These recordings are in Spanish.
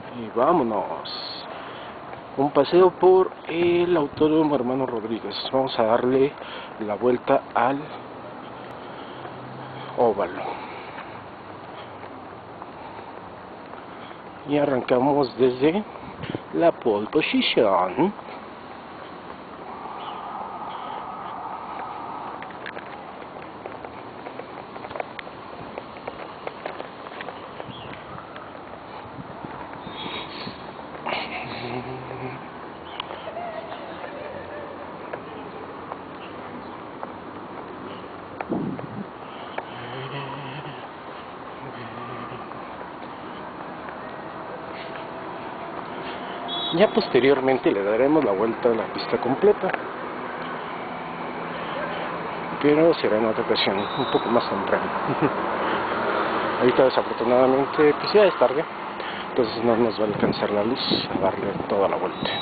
Y vámonos. Un paseo por el Autódromo Hermano Rodríguez. Vamos a darle la vuelta al óvalo. Y arrancamos desde la pole position. Ya posteriormente le daremos la vuelta a la pista completa, pero será en otra ocasión, un poco más temprano. Ahorita desafortunadamente pues ya es tarde, entonces no nos va a alcanzar la luz a darle toda la vuelta.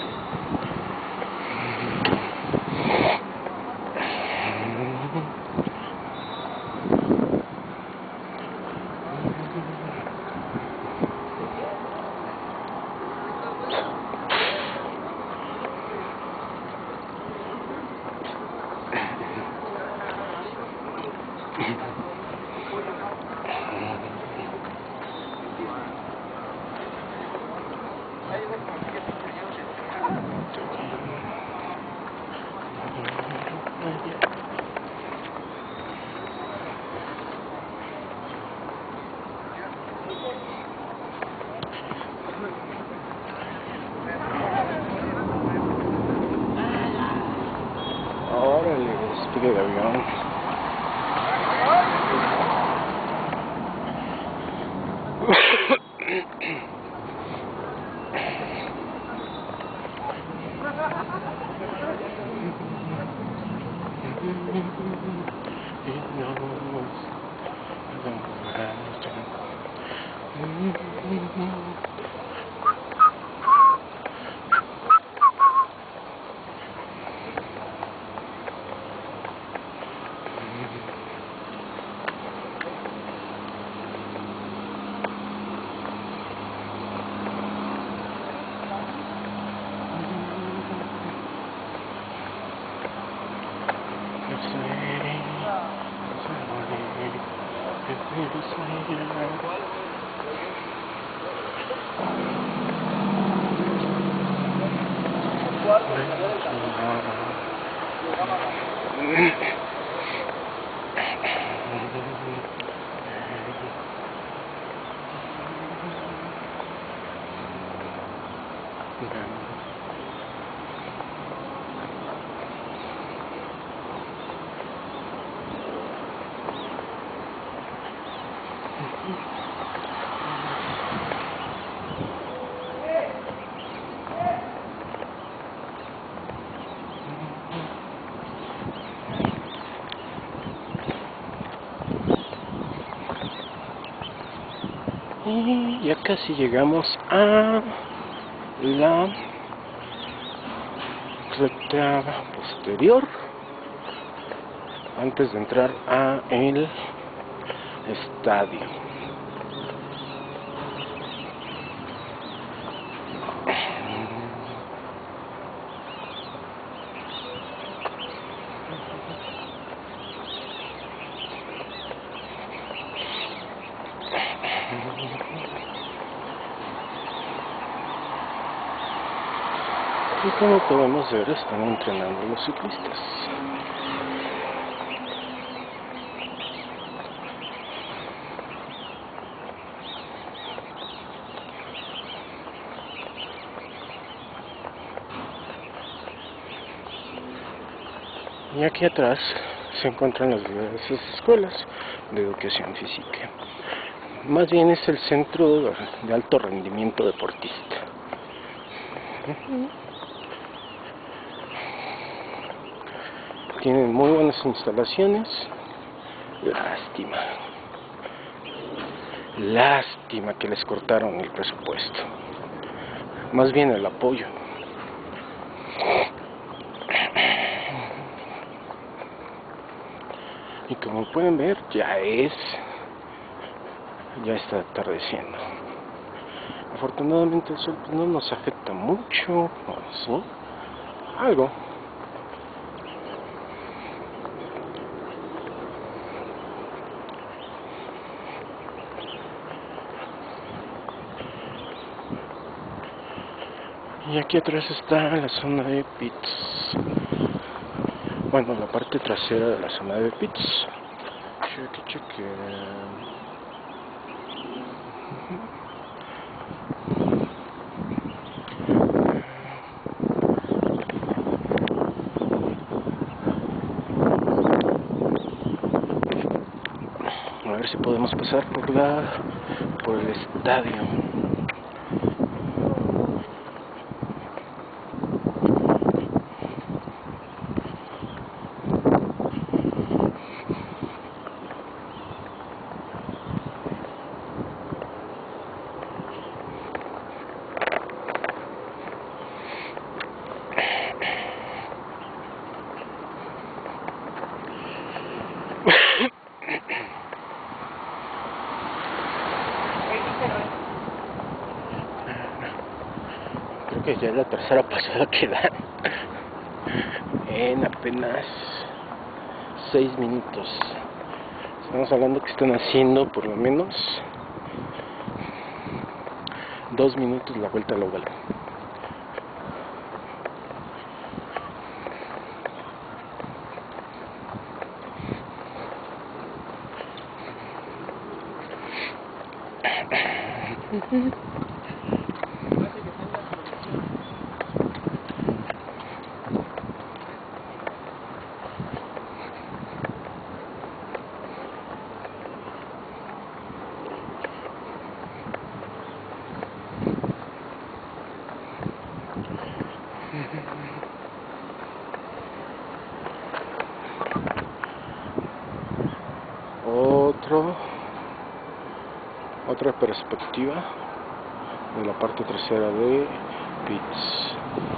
Órale, despegue de avión. Y ya casi llegamos a la recta posterior antes de entrar a el estadio. Y como podemos ver, están entrenando los ciclistas. Y aquí atrás se encuentran las diversas escuelas de educación física. Más bien es el centro de alto rendimiento deportista. Tienen muy buenas instalaciones. Lástima que les cortaron el presupuesto. Más bien el apoyo. Y como pueden ver, ya está atardeciendo. Afortunadamente el sol pues, no nos afecta mucho, ¿o sí? Algo. Y aquí atrás está la zona de pits. Bueno, la parte trasera de la zona de pits. Cheque. A ver si podemos pasar por el estadio. Creo que ya es la tercera pasada que dan en apenas 6 minutos. Estamos hablando que están haciendo por lo menos 2 minutos la vuelta al óvalo. Otra perspectiva de la parte trasera de pits.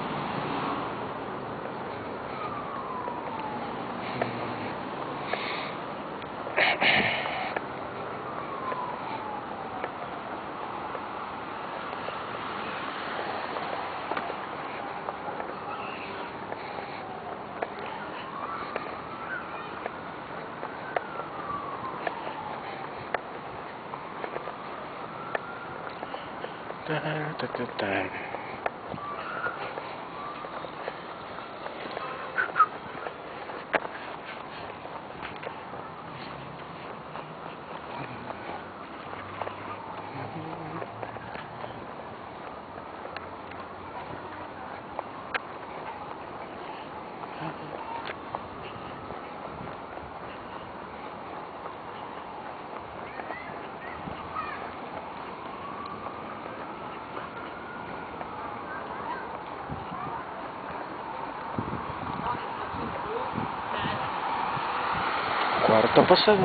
Cuarta pasada.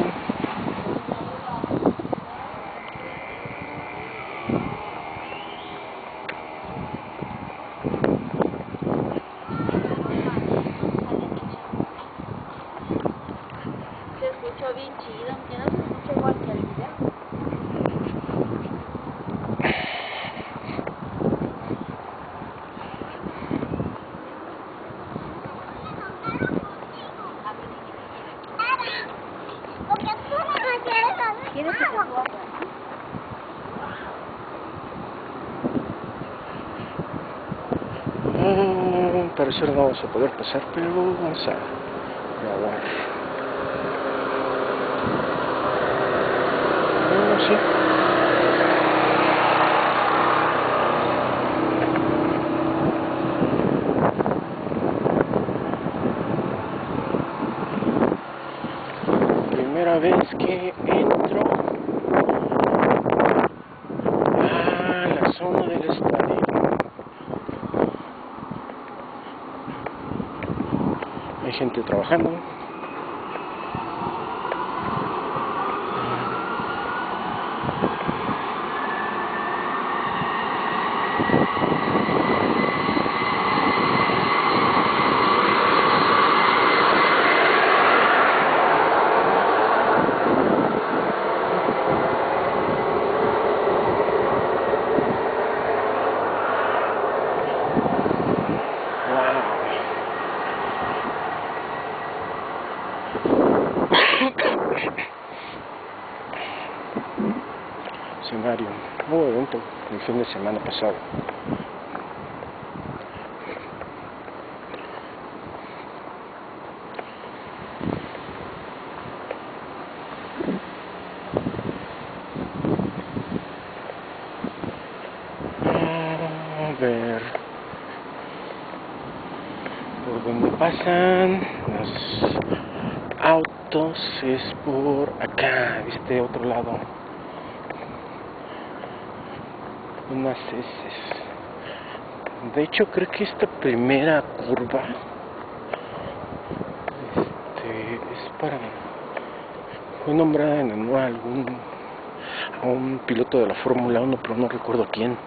Se escuchó bien chido, aunque no se escucha igual que el video. ¿Quieres que te suba? Parecer no vamos a poder pasar, pero vamos a grabar. Sí. Primera vez que entro a la zona del estadio. Hay gente trabajando. Hubo evento el fin de semana pasado. A ver, por donde pasan los autos es por acá, este otro lado. Unas heces. De hecho, creo que esta primera curva es para... fue nombrada en honor a un piloto de la Fórmula 1, pero no recuerdo a quién.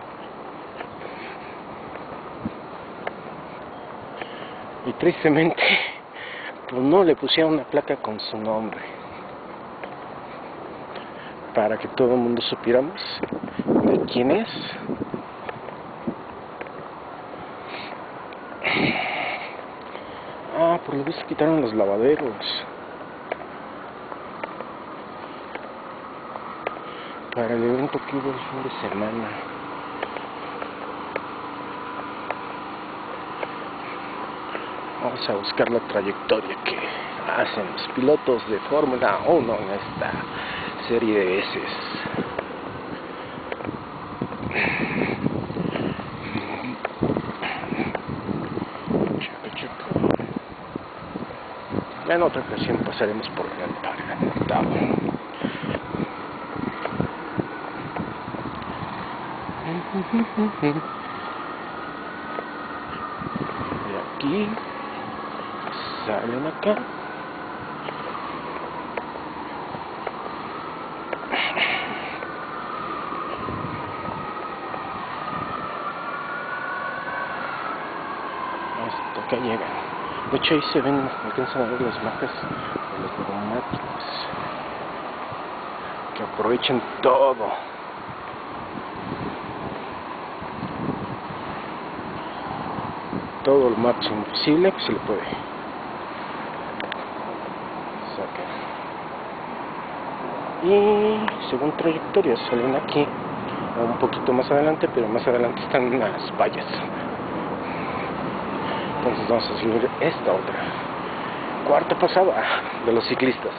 Y tristemente, pues no le pusieron una placa con su nombre, para que todo el mundo supiéramos de quién es. Por lo visto quitaron los lavaderos para el evento que hubo el fin de semana. Vamos a buscar la trayectoria que hacen los pilotos de Fórmula 1 en esta serie de veces. Ya en otra ocasión pasaremos por el Adelantado. De aquí salen acá. Hasta acá llegan. De hecho ahí se ven, alcanzan a ver las marcas de los neumáticos, que aprovechen todo lo máximo posible que se le puede sacar. Y según trayectoria salen aquí un poquito más adelante, pero más adelante están unas vallas. Entonces vamos a seguir esta otra cuarta pasada de los ciclistas.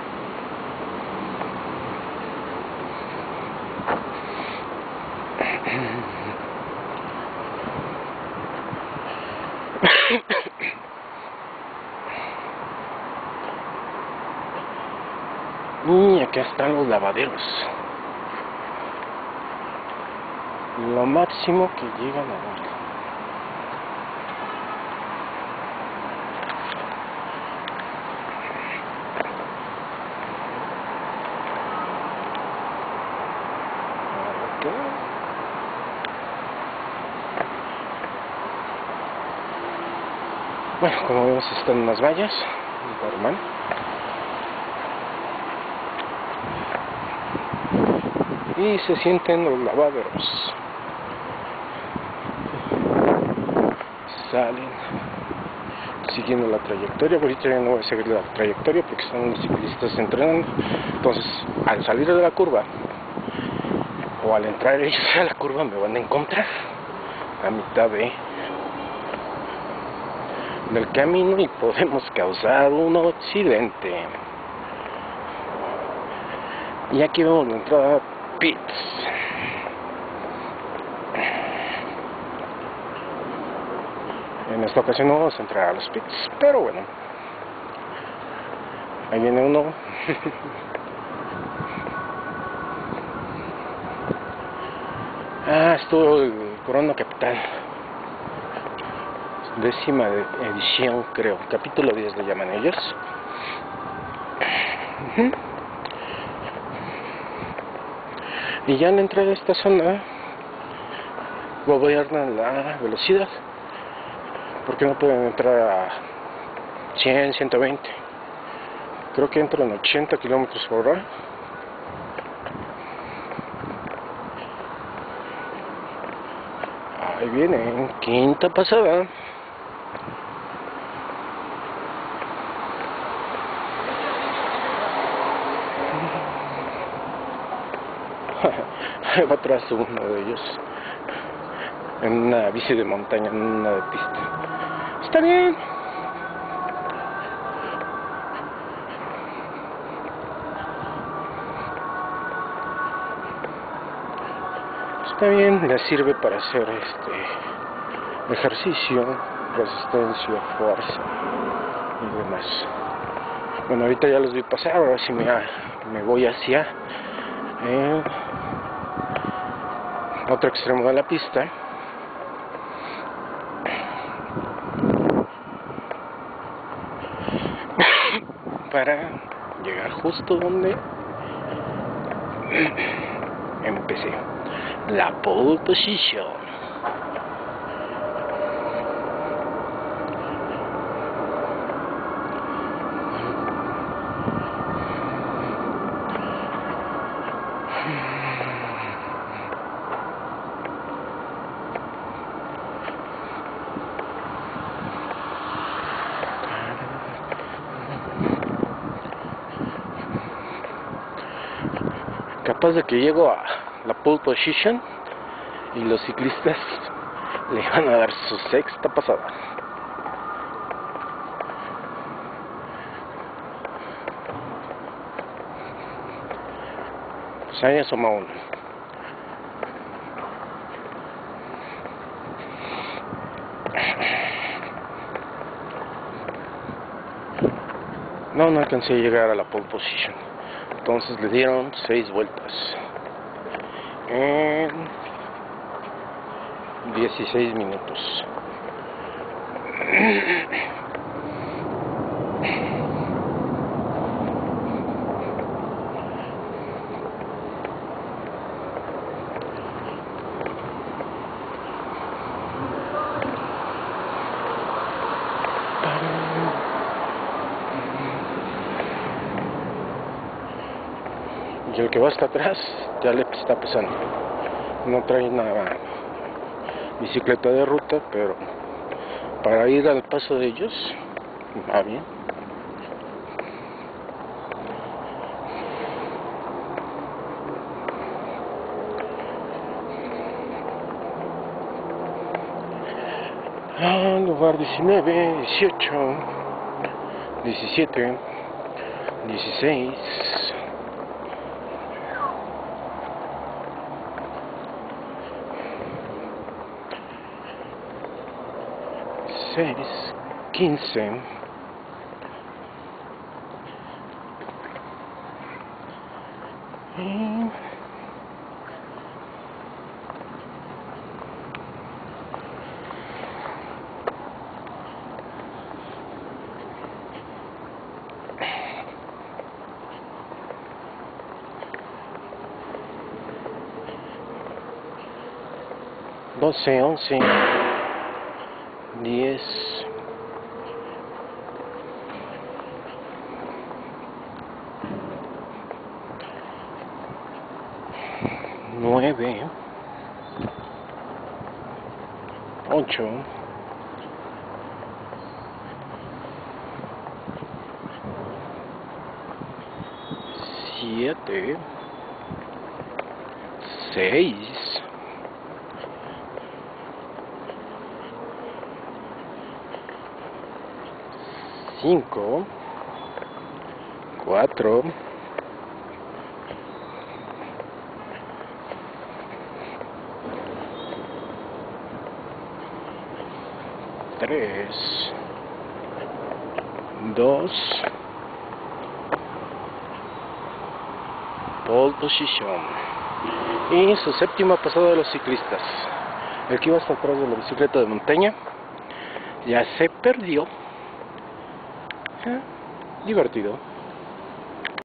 Y acá están los lavaderos, lo máximo que llegan a ver. Bueno, como vemos están unas vallas, normal. Y se sienten los lavaderos. Salen siguiendo la trayectoria. Ahorita ya no voy a seguir la trayectoria porque están los ciclistas entrenando. Entonces, al salir de la curva o al entrar ellos a la curva, me van a encontrar a mitad del camino y podemos causar un accidente. Y aquí vemos la entrada a pits. En esta ocasión no vamos a entrar a los pits, pero bueno, ahí viene uno. Estuvo el Corona Capital, 10ª edición, creo, capítulo 10 le llaman ellos. Y ya al entrar a esta zona gobiernan la velocidad, porque no pueden entrar a 100, 120, creo que entran a 80 kilómetros por hora. Ahí viene, en quinta pasada. Va atrás uno de ellos en una bici de montaña, en una de pista. Está bien. Está bien, le sirve para hacer ejercicio, resistencia, fuerza y demás. Bueno, ahorita ya los vi pasar, ahora sí me voy hacia otro extremo de la pista. Para llegar justo donde empecé, la pole position. Capaz de que llego a la pole position y los ciclistas le van a dar su sexta pasada. Pues ahí asoma uno. No alcancé a llegar a la pole position. Entonces le dieron 6 vueltas en 16 minutos. Y el que va hasta atrás ya le está pesando. No trae una bicicleta de ruta, pero para ir al paso de ellos va bien. Lugar 19, 18, 17, 16. 15. Y 12, 11, 10, 9, 8, 7, 6, 5, 4, 3, 2, pole position. Y su séptima pasada de los ciclistas. El que iba hasta atrás de la bicicleta de montaña ya se perdió. Divertido.